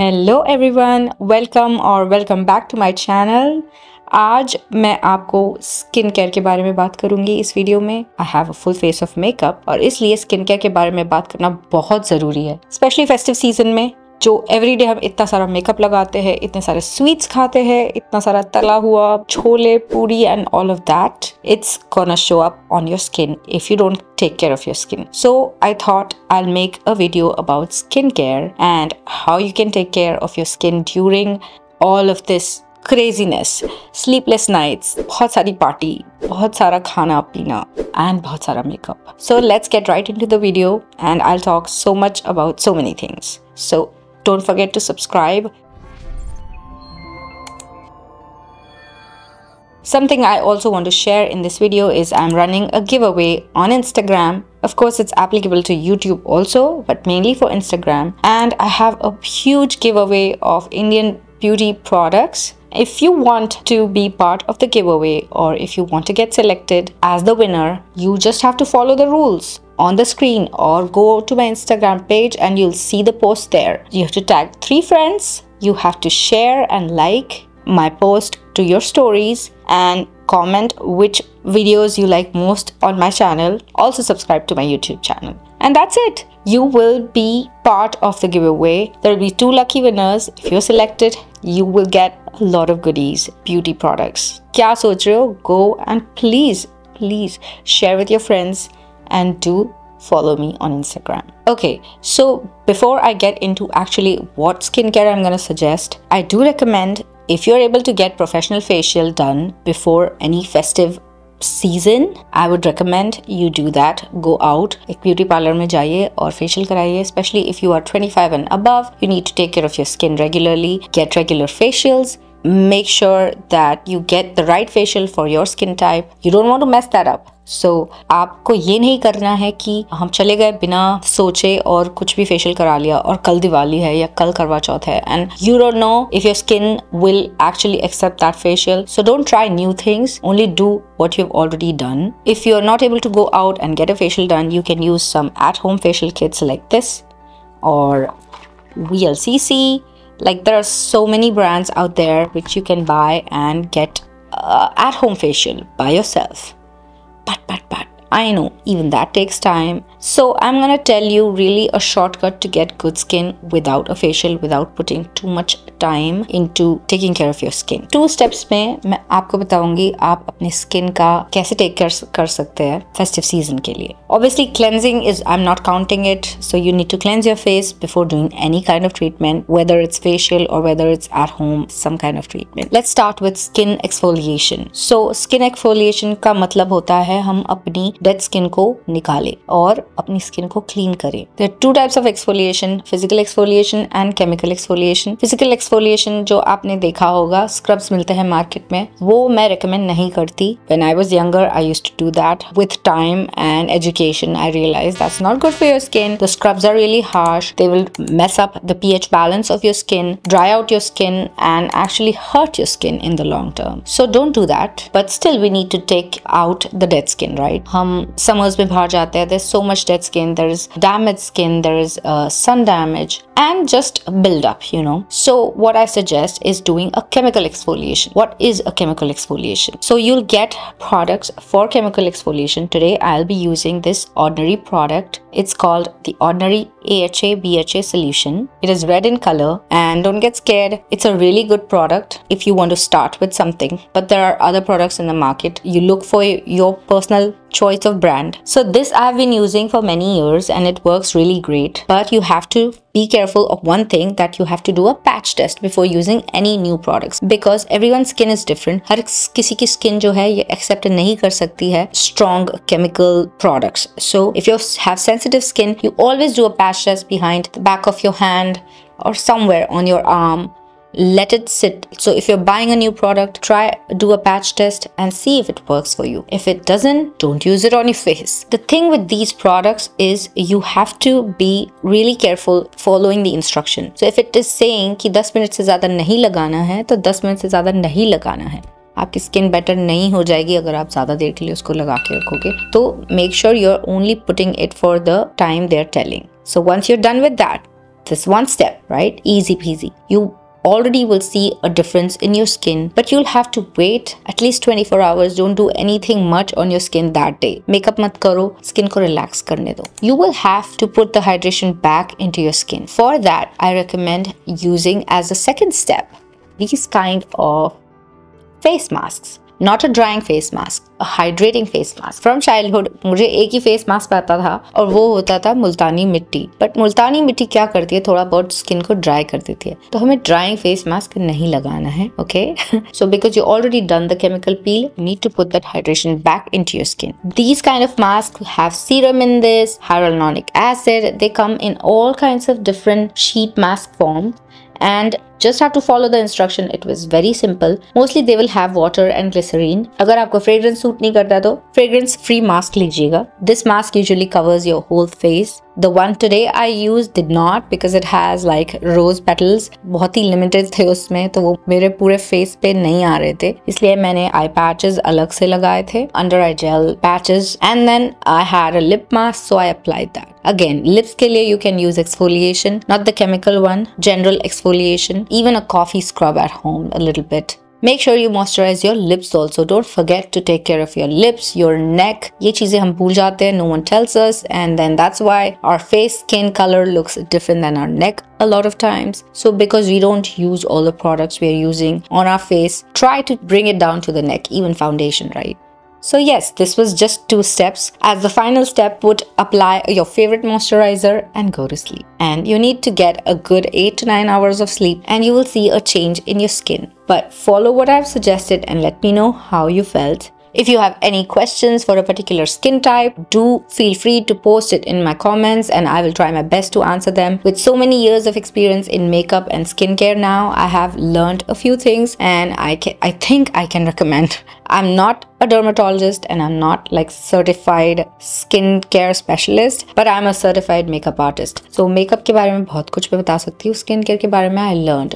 Hello everyone, welcome back to my channel. आज मैं आपको स्किन केयर के बारे में बात करूंगी इस वीडियो में। I have a full face of makeup और इसलिए स्किन केयर के बारे में बात करना बहुत ज़रूरी है, स्पेशली फेस्टिव सीजन में। जो एवरीडे हम इतना सारा मेकअप लगाते हैं, इतने सारे स्वीट्स खाते हैं, इतना सारा तला हुआ chole puri and all of that, it's gonna show up on your skin if you don't take care of your skin. So I thought I'll make a video about skincare and how you can take care of your skin during all of this craziness, sleepless nights, बहुत सारी party, बहुत सारा खाना पीना and बहुत सारा makeup. So let's get right into the video and I'll talk so much about so many things. So don't forget to subscribe. Something I also want to share in this video is I'm running a giveaway on Instagram. Of course, it's applicable to YouTube also, but mainly for Instagram. And I have a huge giveaway of Indian beauty products. If you want to be part of the giveaway or if you want to get selected as the winner, you just have to follow the rules on the screen or go to my Instagram page and you'll see the post there. You have to tag 3 friends. You have to share and like my post to your stories and comment which videos you like most on my channel. Also subscribe to my YouTube channel. And that's it. You will be part of the giveaway. There will be 2 lucky winners. If you're selected, you will get a lot of goodies, beauty products. क्या सोच रहे हो? Go and please share with your friends and do follow me on Instagram. Okay, so before I get into actually what skincare I'm gonna suggest, I do recommend if you're able to get professional facial done before any festive season, I would recommend you do that. Go out, एक beauty parlor में जाइए और facial कराइए. Especially if you are 25 and above, you need to take care of your skin regularly. Get regular facials. Make sure that you get the right facial for your skin type. You don't want to mess that up. So आपको ये नहीं करना है कि हम चले गए बिना सोचे और कुछ भी फेशियल करा लिया और कल दिवाली है या कल करवा चौथ है and you don't know if your skin will actually accept that facial. So don't try new things. Only do what you've already done. If you're not able to go out and get a facial done, you can use some at-home facial kits like this or VLCC. Like there are so many brands out there which you can buy and get at-home facial by yourself. But I know even that takes time. So I'm gonna tell you really a shortcut to get good skin without a facial, without putting too much time into taking care of your skin. 2 steps में मैं आपको बताऊंगी आप अपने skin का कैसे take care कर सकते हैं festive season के लिए. Obviously cleansing is, I'm not counting it, so you need to cleanse your face before doing any kind of treatment, whether it's facial or whether it's at home, some kind of treatment. Let's start with skin exfoliation. So skin exfoliation का मतलब होता है हम अपनी dead skin को निकालें और अपनी स्किन को क्लीन करें. There are 2 types of exfoliation, physical exfoliation and chemical exfoliation. Physical exfoliation जो आपने देखा होगा, स्क्रब्स मिलते हैं मार्केट में, वो मैं recommend नहीं करती. When I was younger, I used to do that. With time and education, I realized that's not good for your skin. The scrubs are really harsh. They will mess up the pH balance of your skin, dry out your skin and actually hurt your skin in the long term. So don't do that. But still we need to take out the dead skin, right? हम summers में बाहर जाते हैं, there's so much dead skin, there is damaged skin, there is sun damage and just build up, you know. So what I suggest is doing a chemical exfoliation. What is a chemical exfoliation? So you'll get products for chemical exfoliation. Today I'll be using this Ordinary product. It's called the Ordinary AHA BHA solution. It is red in color and don't get scared. It's a really good product if you want to start with something, but there are other products in the market. You look for your personal choice of brand. So this I've been using for many years and it works really great, but you have to be careful of one thing, that you have to do a patch test before using any new products because everyone's skin is different. हर किसी की skin जो है ये accept नहीं कर सकती है strong chemical products. So if you have sensitive skin, you always do a patch test behind the back of your hand or somewhere on your arm. Let it sit. So if you're buying a new product, do a patch test and see if it works for you. If it doesn't, don't use it on your face. The thing with these products is you have to be really careful following the instruction. So if it is saying कि 10 minute से ज़्यादा नहीं लगाना है, तो 10 minute से ज़्यादा नहीं लगाना है. आपकी स्किन बेटर नहीं हो जाएगी अगर आप ज़्यादा देर के लिए उसको लगा के रखोगे. तो make sure you're only putting it for the time they're telling. So once you're done with that, this one step, right? Easy peasy. You already will see a difference in your skin, but you'll have to wait at least 24 hours. Don't do anything much on your skin that day. Makeup mat karo, skin ko relax karne do. You will have to put the hydration back into your skin. For that, I recommend using as a second step these kind of face masks. Not a drying face mask, a hydrating face mask. From childhood, मुझे एक ही face mask आता था और वो होता था मुल्तानी मिट्टी. But मुल्तानी मिट्टी क्या करती है? थोड़ा बहुत skin को dry कर देती है. तो हमें drying face mask नहीं लगाना है, okay? So because you already done the chemical peel, you need to put that hydration back into your skin. These kind of masks have serum in this, hyaluronic acid. They come in all kinds of different sheet mask form. And just have to follow the instruction. It was very simple. Mostly they will have water and glycerine. अगर आपको fragrance suit नहीं करता तो fragrance free mask लीजिएगा. This mask usually covers your whole face. The one today I used did not because it has like rose petals. बहुत ही limited थे उसमें, तो वो मेरे पूरे face पे नहीं आ रहे थे. इसलिए मैंने eye patches अलग से लगाए थे, under eye gel patches, and then I had a lip mask, so I applied that. Again, lips के लिए you can use exfoliation, not the chemical one, general exfoliation, even a coffee scrub at home a little bit. Make sure you moisturize your lips also. Don't forget to take care of your lips, your neck. ये चीजें हम भूल जाते हैं, no one tells us, and then that's why our face skin color looks different than our neck a lot of times. So because we don't use all the products we are using on our face, try to bring it down to the neck, even foundation, right? So yes, this was just 2 steps. As the final step, would apply your favorite moisturizer and go to sleep. And you need to get a good 8 to 9 hours of sleep and you will see a change in your skin. But follow what I've suggested and let me know how you felt. If you have any questions for a particular skin type, do feel free to post it in my comments and I will try my best to answer them. With so many years of experience in makeup and skincare now, I have learned a few things and I think I can recommend. I'm not a dermatologist and I'm not like certified skincare specialist, but I'm a certified makeup artist. So makeup के बारे में बहुत कुछ मैं बता सकती हूँ. Skincare के बारे में I learned.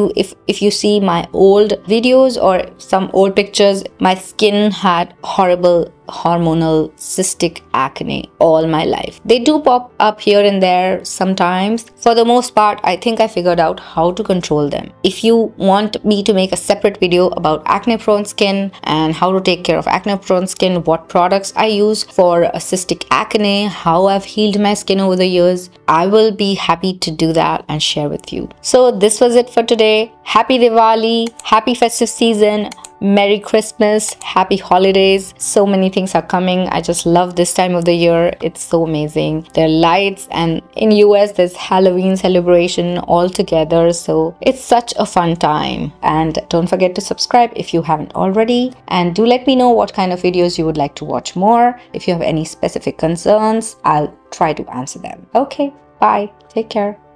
If you see my old videos or some old pictures, my skin had horrible hormonal cystic acne all my life. They do pop up here and there sometimes. For the most part, I think I figured out how to control them. If you want me to make a separate video about acne prone skin and how to take care of acne prone skin, what products I use for cystic acne, how I've healed my skin over the years, I will be happy to do that and share with you. So this was it for today. Happy Diwali, happy festive season, Merry Christmas, happy holidays. So many things are coming. I just love this time of the year. It's so amazing. There are lights and in US there's Halloween celebration all together. So it's such a fun time. And don't forget to subscribe if you haven't already. And do let me know what kind of videos you would like to watch more. If you have any specific concerns, I'll try to answer them. Okay, bye. Take care.